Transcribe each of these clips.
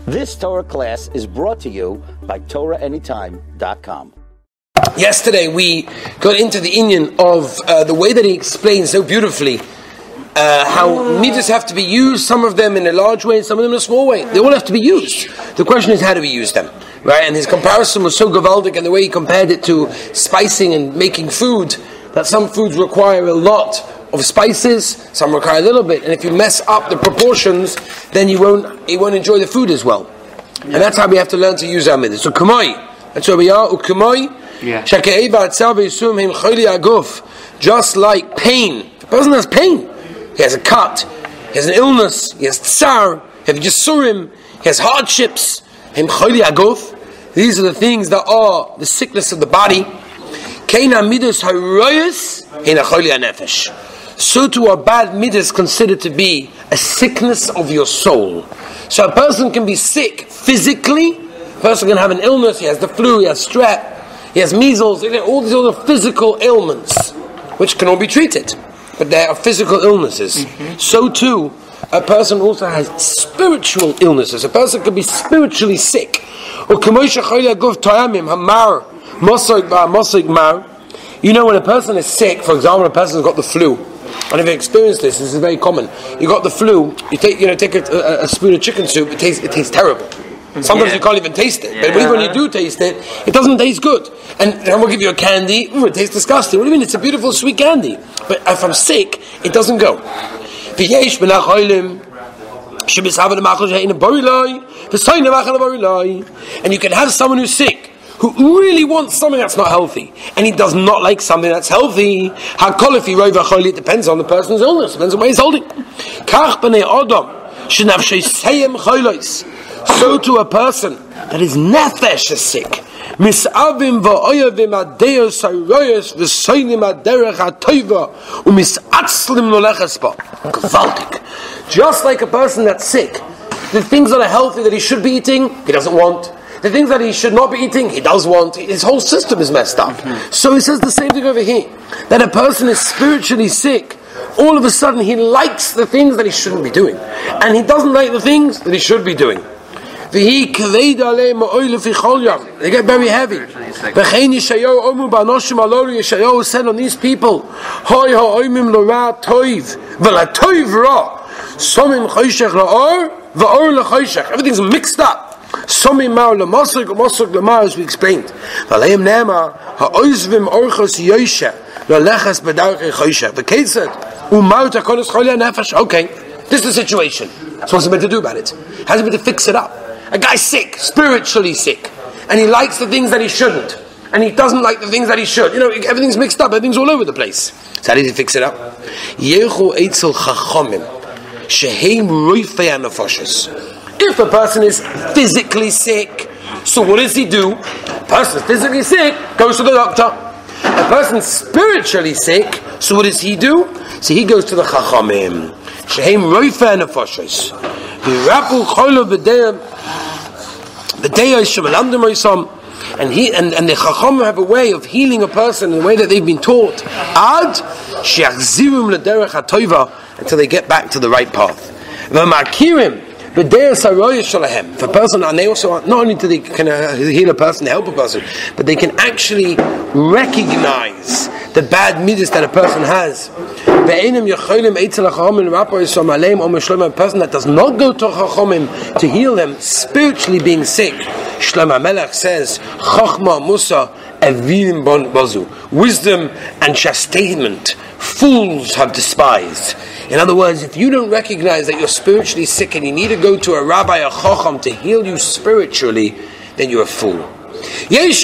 This Torah class is brought to you by TorahAnytime.com. Yesterday we got into the inyan of the way that he explains so beautifully how midas have to be used, some of them in a large way and some of them in a small way. They all have to be used. The question is, how do we use them? Right? And his comparison was so gavaldic, and the way he compared it to spicing and making food, that some foods require a lot of spices, some require a little bit, and if you mess up the proportions, then you won't enjoy the food as well. And that's how we have to learn to use our midas. So kumai, that's where we are. Ukumai, just like pain. If a person has pain, he has a cut, he has an illness, he has tsar, he has yisurim, he has hardships. These are the things that are the sickness of the body. So too are bad midas considered to be a sickness of your soul. So a person can be sick physically, a person can have an illness, he has the flu, he has strep, he has measles, all these other physical ailments, which can all be treated. But they are physical illnesses. So too, a person also has spiritual illnesses. A person can be spiritually sick. You know, when a person is sick, for example, a person has got the flu, and if you experience this is very common. You got the flu, you take a spoon of chicken soup, it tastes terrible. Sometimes you can't even taste it. But even when you do taste it, it doesn't taste good. And then we'll give you a candy, it tastes disgusting. What do you mean? It's a beautiful sweet candy. But if I'm sick, it doesn't go. And you can have someone who's sick, who really wants something that's not healthy, and he does not like something that's healthy. It depends on the person's illness, depends on what he's holding. So to a person that is nefesh is sick, just like a person that's sick, the things that are healthy that he should be eating, he doesn't want. The things that he should not be eating, he does want. His whole system is messed up. So he says the same thing over here, that a person is spiritually sick. All of a sudden he likes the things that he shouldn't be doing, and he doesn't like the things that he should be doing. They get very heavy. Yeshayahu said on these people, everything's mixed up. As we explained. Okay, this is the situation. So what's he meant to do about it? How's he meant to fix it up? A guy's sick, spiritually sick, and he likes the things that he shouldn't, and he doesn't like the things that he should. You know, everything's mixed up, everything's all over the place. So how does he fix it up? If a person is physically sick, so what does he do? A person physically sick goes to the doctor. A person spiritually sick, so what does he do? So he goes to the chachamim. Shehem roifei nefashos. V'rapu cholo b'deya shemelamdim oisam. And the chachamim have a way of healing a person in the way that they've been taught. Ad she'achzirum l'derech ha'toiva, until they get back to the right path. V'markirim. For a person, and they also not only do they can heal a person, they help a person, but they can actually recognize the bad midas that a person has. A person that does not go to Chachamim to heal them, spiritually being sick. Shlomo Melech says, Chachma Musa Evim Bazu. Wisdom and chastisement fools have despised. In other words, if you don't recognize that you're spiritually sick and you need to go to a rabbi, a chacham, to heal you spiritually, then you're a fool. You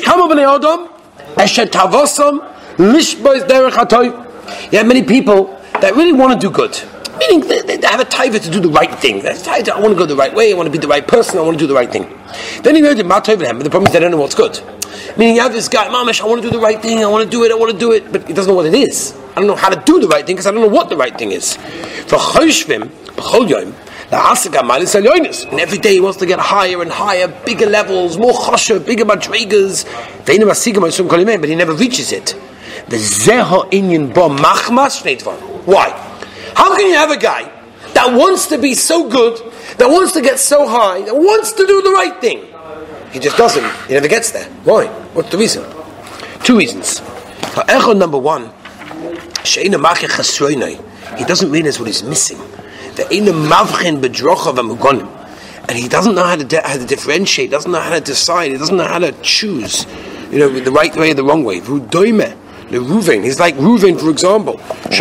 have many people that really want to do good. Meaning they have a taiva to do the right thing. I want to go the right way, I want to be the right person, I want to do the right thing. Then you go to but the problem is they don't know what's good. Meaning you have this guy, Mamish, I want to do the right thing, I want to do it, but he doesn't know what it is. I don't know how to do the right thing because I don't know what the right thing is. And every day he wants to get higher and higher, bigger levels, more choshev, bigger madrigas. But he never reaches it. Why? How can you have a guy that wants to be so good that wants to get so high, that wants to do the right thing. He just doesn't. He never gets there. Why? What's the reason? Two reasons. Orchot number one, he doesn't realize what he's missing. And he doesn't know how to differentiate, doesn't know how to decide, he doesn't know how to choose, the right way or the wrong way. He's like Reuven, for example.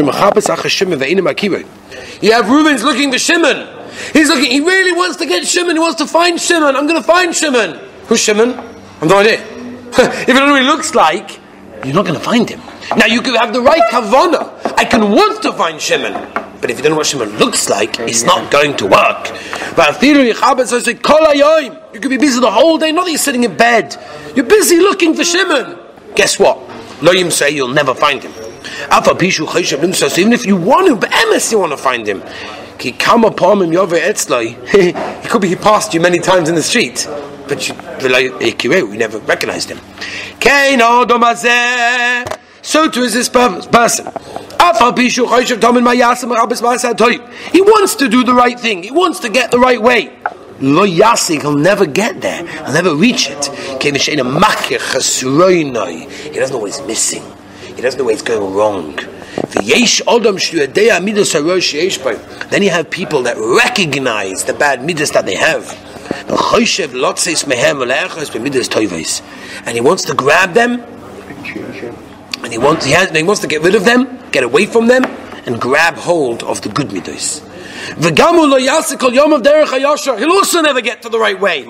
You have Reuven's looking for Shimon. He really wants to get Shimon, he wants to find Shimon. I'm going to find Shimon. Who's Shimon? I've no idea. If you don't know what he looks like, you're not going to find him. Now you could have the right kavanah. I can want to find Shimon. But if you don't know what Shimon looks like, it's not going to work. You could be busy the whole day, not that you're sitting in bed. You're busy looking for Shimon. Guess what? Loyim say you'll never find him. So even if you want to, but you want to find him. He could be he passed you many times in the street, but you never recognized him. So too is this person. He wants to do the right thing. He wants to get the right way. He'll never get there. He'll never reach it. He doesn't know what he's missing. He doesn't know where he's going wrong. Then you have people that recognize the bad midas that they have. And he wants to grab them, and he wants to get rid of them, get away from them, and grab hold of the good midas. He'll also never get to the right way.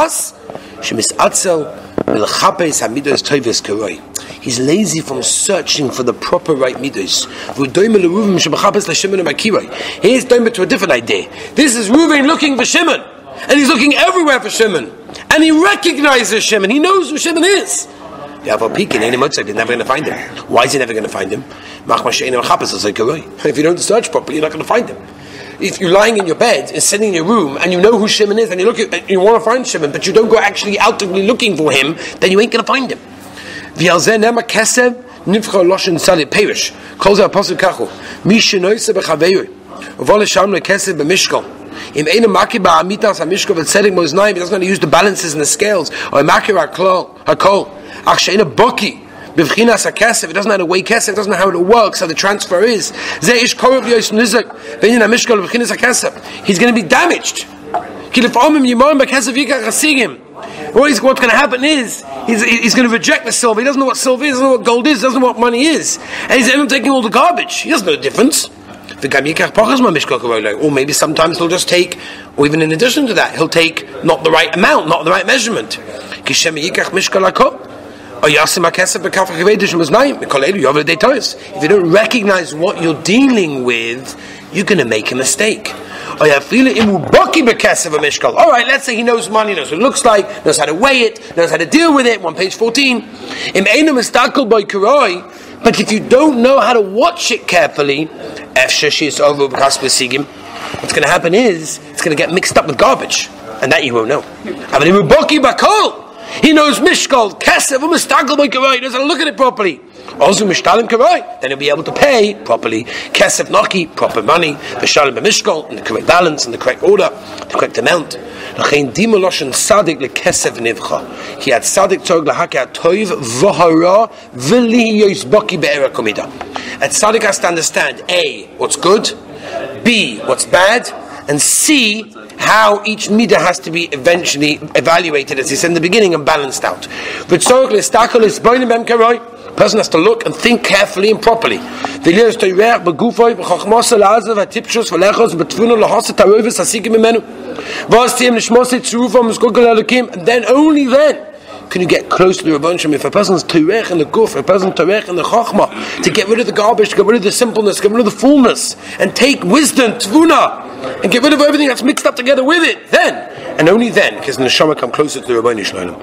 He's lazy from searching for the proper right midas. Here's Doimah to a different idea. This is Reuven looking for Shimon, and he's looking everywhere for Shimon, and he recognizes Shimon. He knows who Shimon is. He's never going to find him. Why is he never going to find him? If you don't search properly, you're not going to find him. If you're lying in your bed and sitting in your room and you know who Shimon is and you want to find Shimon, but you don't go actually actively looking for him, then you ain't going to find him. He doesn't know how to use the balances and the scales. He doesn't know how to weigh kesef, doesn't know how it works, how the transfer is. He's going to be damaged. What's going to happen is he's going to reject the silver. He doesn't know what silver is, doesn't know what gold is, doesn't know what money is, and he's end up taking all the garbage. He doesn't know the difference. Or maybe sometimes he'll just take, or even in addition to that, he'll take not the right amount, not the right measurement. If you don't recognize what you're dealing with, you're going to make a mistake. Alright, let's say he knows money, knows what it looks like, knows how to weigh it, knows how to deal with it, on page 14. But if you don't know how to watch it carefully, what's going to happen is it's going to get mixed up with garbage, and that you won't know. He knows mishkal, kesef, he knows how to look at it properly. Then he'll be able to pay properly. Kesef naki, proper money, v'shalim b'mishkal, in the correct balance, in the correct order, the correct amount. He had sadik tzog lahaka toiv v'hara v'li baki be'era komida. And sadik has to understand A, what's good, B, what's bad, and C, how each midah has to be eventually evaluated, as he said in the beginning, and balanced out. A person has to look and think carefully and properly. And then only then can you get close to the Rabban Shem. If a person's teirech in the guf, a person's teirech in the chachma, to get rid of the garbage, to get rid of the simpleness, get rid of the fullness, and take wisdom, tvuna, and get rid of everything that's mixed up together with it, then, and only then, because the neshama come closer to the Rabban Shalom.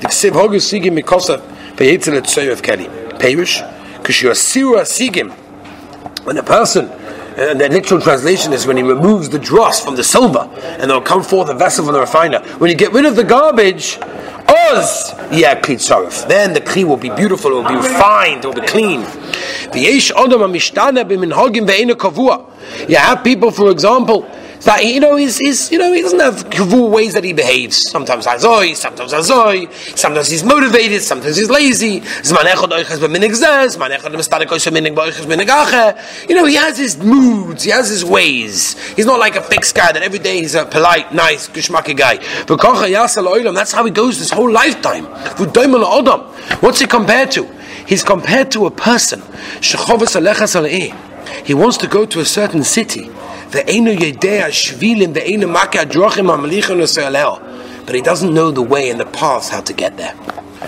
Perish, because you are sira sigim. When a person, and the literal translation is when he removes the dross from the silver, and there will come forth a vessel from the refiner. When you get rid of the garbage, oz, yeah, kli tzaref. Then the kli will be beautiful, it will be refined, it will be clean. You have people, for example, That he doesn't have kavur ways that he behaves. Sometimes azoi, sometimes he's motivated, sometimes he's lazy. He has his moods, he has his ways. He's not like a fixed guy that every day he's a polite, nice, geschmacky guy. That's how he goes this whole lifetime. What's he compared to? He's compared to a person. He wants to go to a certain city. But he doesn't know the way and the paths how to get there.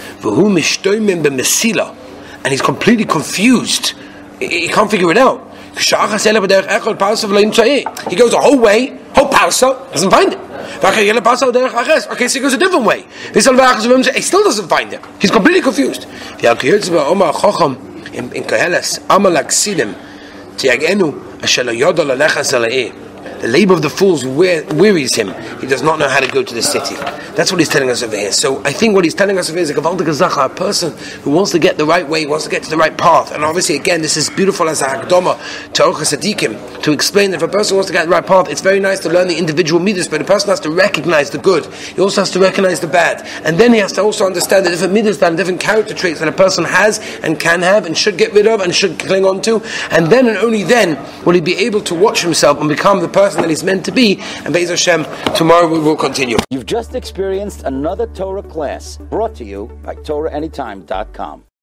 And he's completely confused. He can't figure it out. He goes a whole way, whole parsa, doesn't find it. Okay, so he goes a different way. He still doesn't find it. He's completely confused. The labor of the fools wearies him. He does not know how to go to the city. That's what he's telling us over here. So I think what he's telling us over here is a person who wants to get the right way, wants to get to the right path. And obviously, again, this is beautiful as a hakdama to orchot tzadikim, to explain that if a person wants to get the right path, it's very nice to learn the individual midas, but a person has to recognize the good. He also has to recognize the bad. And then he has to also understand the different midas and different character traits that a person has and can have and should get rid of and should cling on to. And then and only then will he be able to watch himself and become the person that he's meant to be. And Be'ez Hashem, tomorrow we will continue. You've just experienced another Torah class brought to you by TorahAnytime.com.